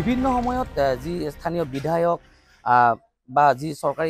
বিভিন্ন সময়ত যি স্থানীয় বিধায়ক বা যি চৰকাৰী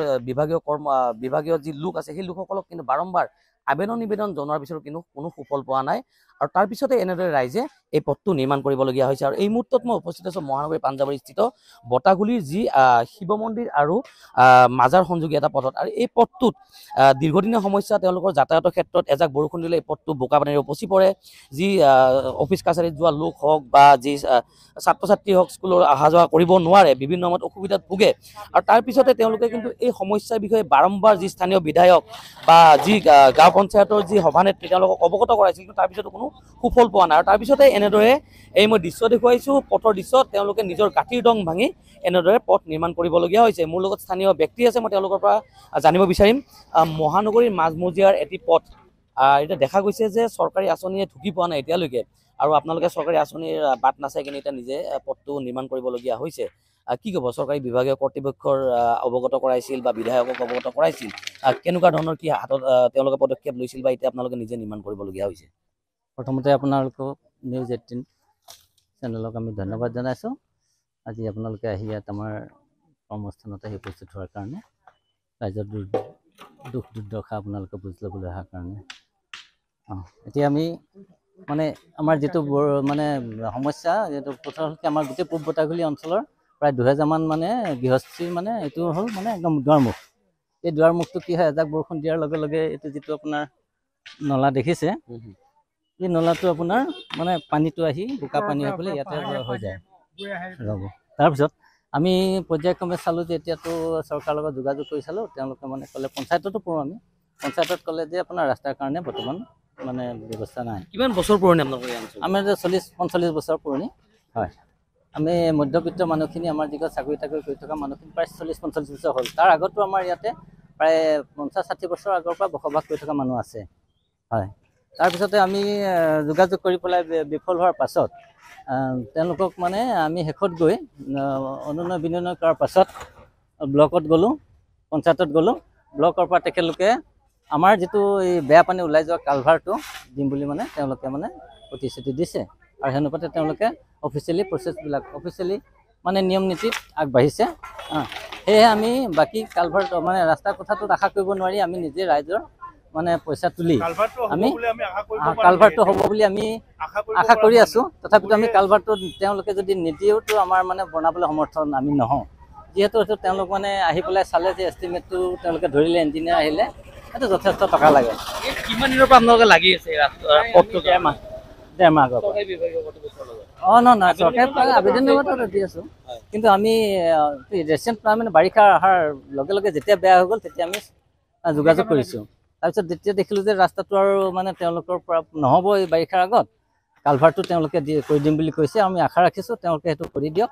বিভাগীয় যি লোক আছে সেই লোকসকলক কিন্তু বাৰম্বাৰ আবেদন নিবেদন জনোৱাৰ পিছতো কিন্তু কোনো সুফল পোৱা নাই আৰু তাৰ পিছতে এনেদৰে ৰাইজে এই পথটো নিৰ্মাণ কৰিবলগীয়া হৈছে আৰু এই মুহূৰ্তত মই উপস্থিত আছো মহানগৰী পাঞ্জাবাৰী স্থিত বটাগুলিৰ যি শিৱ মন্দিৰ আৰু মাজাৰ সংযোগী এটা পথত আৰু এই পথটোত দীৰ্ঘদিনীয়া সমস্যা তেওঁলোকৰ যাতায়াতৰ ক্ষেত্ৰত এজাক বৰষুণ দিলে এই পথটো বোকা পানীৰে উপচি পৰে যি অফিচ কাছাৰীত যোৱা লোক হওক বা যি ছাত্ৰ ছাত্ৰী হওক স্কুলৰ অহা যোৱা কৰিব নোৱাৰে বিভিন্ন সময়ত অসুবিধাত ভোগে আৰু তাৰ পিছতে তেওঁলোকে কিন্তু এই সমস্যাৰ বিষয়ে বাৰম্বাৰ যি স্থানীয় বিধায়ক বা যি গাঁও পঞ্চায়তৰ যি সভানেত্ৰী তেওঁলোকক অৱগত কৰাইছিল কিন্তু তাৰ পিছতো কোনো সুফল পোৱা নাই আৰু তাৰ পিছতে এনেদৰে এই মই দৃশ্য দেখুৱাইছো পথৰ দৃশ্যত তেওঁলোকে নিজৰ গাঁঠিৰ দং ভাঙি এনেদৰে পথ নিৰ্মাণ কৰিবলগীয়া হৈছে মোৰ লগত স্থানীয় ব্যক্তি আছে মই তেওঁলোকৰ পৰা জানিব বিচাৰিম মহানগৰীৰ মাজমজিয়াৰ এটি পথ এটা দেখা গৈছে যে চৰকাৰী আঁচনিয়ে ঢুকি পোৱা নাই এতিয়ালৈকে আৰু আপোনালোকে চৰকাৰী আঁচনিৰ বাট নাচাই কিনে এতিয়া নিজে পথটো নিৰ্মাণ কৰিবলগীয়া হৈছে কি ক'ব চৰকাৰী বিভাগীয় কৰ্তৃপক্ষৰ অৱগত কৰাইছিল বা বিধায়কক অৱগত কৰাইছিল কেনেকুৱা ধৰণৰ কি হাতত তেওঁলোকে পদক্ষেপ লৈছিল বা এতিয়া আপোনালোকে নিজে নিৰ্মাণ কৰিবলগীয়া হৈছে প্ৰথমতে আপোনালোকক নিউজ 18 চেনেলক আমি ধন্যবাদ জনাইছোঁ আজি আপোনালোকে আহি ইয়াত আমাৰ কৰ্মস্থানত আহি উপস্থিত হোৱাৰ কাৰণে ৰাইজৰ দুখ দুৰ্দশা আপোনালোকে বুজি ল'বলৈ অহাৰ কাৰণে এতিয়া আমি মানে আমাৰ যিটো মানে সমস্যা যিটো প্ৰথমতে আমাৰ গোটেই পূব বটাগুলি অঞ্চলৰ প্ৰায় 2000 মান মানে গৃহস্থীৰ মানে এইটো হ'ল মানে একদম দুৱাৰমুখ এই দুৱাৰমুখটো কি হয় এজাক বৰষুণ দিয়াৰ লগে লগে এইটো যিটো আপোনাৰ নলা দেখিছে এই নলাটো আপোনাৰ মানে পানীটো আহি বোকা পানী হৈ পেলাই ইয়াতে হৈ যায় ৰ'ব তাৰপিছত আমি পৰ্যায়ক্ৰমে চালোঁ যে এতিয়াতো চৰকাৰৰ লগত যোগাযোগ কৰি চালোঁ তেওঁলোকে মানে ক'লে পঞ্চায়ততো পঢ়োঁ আমি পঞ্চায়তত ক'লে যে আপোনাৰ ৰাস্তাৰ কাৰণে বৰ্তমান মানে ব্যৱস্থা নাই কিমান বছৰ পুৰণি আপোনালোকৰ আমাৰ 40-45 বছৰ পুৰণি হয় আমি মধ্যবিত্ত মানুহখিনি আমাৰ যিবিলাক চাকৰি তাকৰি কৰি থকা মানুহখিনি প্ৰায় 40-45 বছৰ হ'ল তাৰ আগতো আমাৰ ইয়াতে প্ৰায় 50-60 বছৰ আগৰ পৰা বসবাস কৰি থকা মানুহ আছে হয় তাৰপিছতে আমি যোগাযোগ কৰি পেলাই বিফল হোৱাৰ পাছত তেওঁলোকক মানে আমি শেষত গৈ অনুনয় বিনয় কৰাৰ পাছত ব্লকত গ'লোঁ পঞ্চায়তত গ'লোঁ ব্লকৰ পৰা তেখেতলোকে আমাৰ যিটো এই বেয়া পানী ওলাই যোৱা কালভাৰটো দিম বুলি মানে তেওঁলোকে মানে প্ৰতিশ্ৰুতি দিছে আৰু সেনেকুৱাতে তেওঁলোকে অফিচিয়েলি প্ৰচেছবিলাক অফিচিয়েলি মানে নিয়ম নীতিত আগবাঢ়িছে সেয়েহে আমি বাকী কালভাৰটো মানে ৰাস্তাৰ কথাটোত আশা কৰিব নোৱাৰি আমি নিজে ৰাইজৰ মানে পইচা তুলি আমি কালভাৰটো হ'ব বুলি আমি আশা কৰি আছোঁ তথাপিতো আমি কালভাৰটো তেওঁলোকে যদি নিদিয়েওতো আমাৰ মানে বনাবলৈ সমৰ্থন আমি নহওঁ যিহেতু এইটো তেওঁলোক মানে আহি পেলাই চালে যে এষ্টিমেটটো তেওঁলোকে ধৰিলে ইঞ্জিনিয়াৰ আহিলে এইটো যথেষ্ট টকা লাগে কিমান দিনৰ পৰা আপোনালোকে লাগি আছে ডেৰ মাহ আগৰ নহয় চৰকাৰে আবেদন দি আছোঁ কিন্তু আমি ৰেচেণ্ট মানে বাৰিষা অহাৰ লগে লগে যেতিয়া বেয়া হৈ গ'ল তেতিয়া আমি যোগাযোগ কৰিছোঁ তাৰপিছত যেতিয়া দেখিলোঁ যে ৰাস্তাটো আৰু মানে তেওঁলোকৰ পৰা নহ'ব এই বাৰিষাৰ আগত কালভাৰটো তেওঁলোকে কৰি দিম বুলি কৈছে আমি আশা ৰাখিছোঁ তেওঁলোকে সেইটো কৰি দিয়ক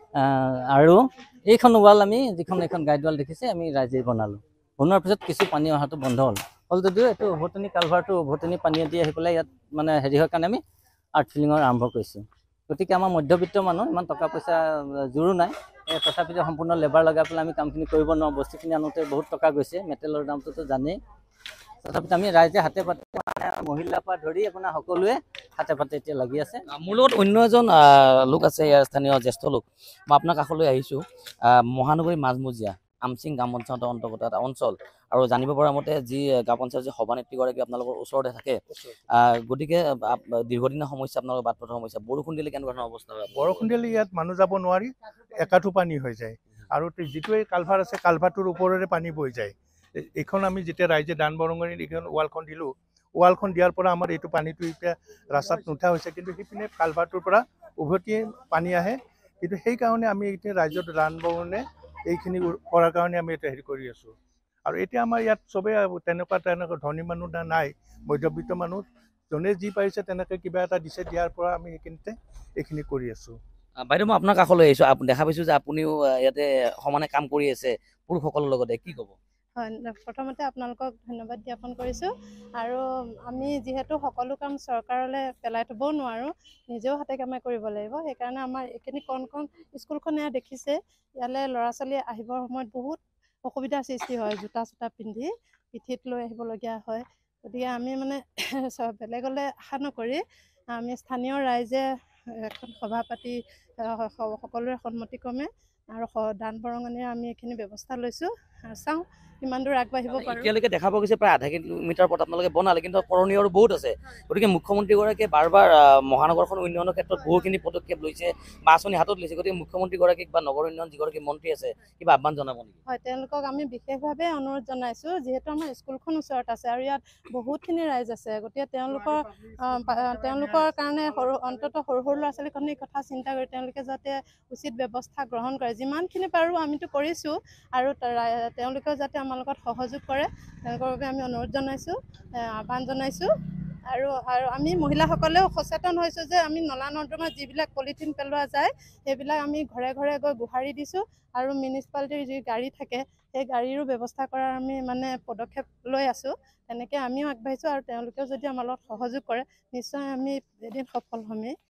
আৰু এইখন ৱাল আমি যিখন এইখন গাইড ৱাল দেখিছে আমি ৰাইজে বনোৱাৰ পিছত কিছু পানী অহাটো বন্ধ হ'ল যদিও এইটো উভতনি কালভাৰটো উভতনি পানীয়ে দি আহি পেলাই ইয়াত মানে হেৰি হোৱাৰ কাৰণে আমি আৰ্ট ফিলিঙৰ আৰম্ভ কৰিছোঁ গতিকে আমাৰ মধ্যবিত্ত মানুহ ইমান টকা পইচা জোৰো নাই তথাপিতো সম্পূৰ্ণ লেবাৰ লগাই পেলাই আমি কামখিনি কৰিব নোৱাৰোঁ বস্তুখিনি আনোতে বহুত টকা গৈছে মেটেৰিয়েলৰ দামটোতো জানেই তথাপিতো আমি ৰাইজে হাতে পাতে মহিলাৰ পৰা ধৰি আপোনাৰ সকলোৱে হাতে পাতে এতিয়া লাগি আছে মোৰ লগত অন্য এজন লোক আছে ইয়াৰ স্থানীয় জ্যেষ্ঠ লোক মই আপোনাৰ কাষলৈ আহিছোঁ মহানগৰী মাজমজিয়া আমচিং গ্ৰাম পঞ্চায়তৰ অন্তৰ্গত এটা অঞ্চল আৰু জানিব পৰা মতে যি গাঁও পঞ্চায়ত যি সভানেত্ৰীগৰাকী আপোনালোকৰ ওচৰতে থাকে গতিকে দীৰ্ঘদিনীয়া সমস্যা আপোনালোকৰ বাট পথৰ সমস্যা বৰষুণ দিলে কেনেকুৱা ধৰণৰ অৱস্থা হয় বৰষুণ দিলে ইয়াত মানুহ যাব নোৱাৰি একাঠু পানী হৈ যায় আৰু যিটো এই কালভাৰ আছে কালভাৰটোৰ ওপৰেৰে পানী বৈ যায় এইখন আমি যেতিয়া ৰাইজে দান বৰঙণিত এইখন ৱালখন দিলোঁ ৱালখন দিয়াৰ পৰা আমাৰ এইটো পানীটো এতিয়া ৰাস্তাত নুঠা হৈছে কিন্তু সেইপিনে কালভাৰটোৰ পৰা উভতি পানী আহে কিন্তু সেইকাৰণে আমি এতিয়া ৰাইজৰ দান বৰঙণে এইখিনি কৰাৰ কাৰণে আমি এতিয়া হেৰি কৰি আছোঁ আৰু এতিয়া আমাৰ ইয়াত চবেই তেনেকুৱা ধনী মানুহ নাই মধ্যবিত্ত মানুহ যোনে যি পাৰিছে তেনেকৈ কিবা এটা দিছে দিয়াৰ পৰা আমি সেইখিনিতে এইখিনি কৰি আছোঁ বাইদেউ মই আপোনাৰ কাষলৈ আহিছোঁ দেখা পাইছোঁ যে আপুনিও ইয়াতে সমানে কাম কৰি আছে পুৰুষসকলৰ লগতে কি ক'ব হয় প্ৰথমতে আপোনালোকক ধন্যবাদ জ্ঞাপন কৰিছোঁ আৰু আমি যিহেতু সকলো কাম চৰকাৰলৈ পেলাই থ'বও নোৱাৰোঁ নিজেও হাতে কামে কৰিব লাগিব সেইকাৰণে আমাৰ এইখিনি কণ স্কুলখনে দেখিছে ইয়ালৈ ল'ৰা ছোৱালী আহিবৰ সময়ত বহুত অসুবিধাৰ সৃষ্টি হয় জোতা চোতা পিন্ধি পিঠিত লৈ আহিবলগীয়া হয় গতিকে আমি মানে বেলেগলৈ আশা নকৰি আমি স্থানীয় ৰাইজে এখন সভা পাতি সকলোৰে সন্মতিক্ৰমে আৰু দান বৰঙণিৰে আমি এইখিনি ব্যৱস্থা লৈছোঁ আৰু চাওঁ কিমান দূৰ আগবাঢ়িব পাৰোঁ। এতিয়ালৈকে দেখা পোৱা গৈছে প্ৰায় আধা কিলোমিটাৰ পথ আপোনালোকে বনালে, কিন্তু কৰণীয় আৰু বহুত আছে। গতিকে মুখ্যমন্ত্ৰীগৰাকীয়ে বাৰ বাৰ মহানগৰখন উন্নয়নৰ ক্ষেত্ৰত বহুখিনি পদক্ষেপ লৈছে বা আঁচনি হাতত লৈছে। গতিকে মুখ্যমন্ত্ৰীগৰাকীক বা নগৰ উন্নয়ন যিগৰাকী মন্ত্ৰী আছে কিবা আহ্বান জনাব নেকি? হয়, তেওঁলোকক আমি বিশেষভাৱে অনুৰোধ জনাইছোঁ, যিহেতু আমাৰ স্কুলখন ওচৰত আছে আৰু ইয়াত বহুতখিনি ৰাইজ আছে। গতিকে তেওঁলোকৰ কাৰণে অন্ততঃ সৰু সৰু ল'ৰা ছোৱালীখিনি কথা চিন্তা কৰি তেওঁলোকে যাতে উচিত ব্যৱস্থা গ্ৰহণ কৰে। যিমানখিনি পাৰোঁ আমিতো কৰিছোঁ আৰু তেওঁলোকেও যাতে আমাৰ লগত সহযোগ কৰে, তেওঁলোকৰ বাবে আমি অনুৰোধ জনাইছোঁ, আহ্বান জনাইছোঁ। আৰু আমি মহিলাসকলেও সচেতন হৈছোঁ যে আমি নলা নৰ্দমাত যিবিলাক পলিথিন পেলোৱা যায় সেইবিলাক আমি ঘৰে ঘৰে গৈ গুহাৰি দিছোঁ আৰু মিউনিচিপালিটিৰ যি গাড়ী থাকে সেই গাড়ীৰো ব্যৱস্থা কৰাৰ আমি পদক্ষেপ লৈ আছোঁ। তেনেকৈ আমিও আগবাঢ়িছোঁ আৰু তেওঁলোকেও যদি আমাৰ লগত সহযোগ কৰে নিশ্চয় আমি এদিন সফল হ'মেই।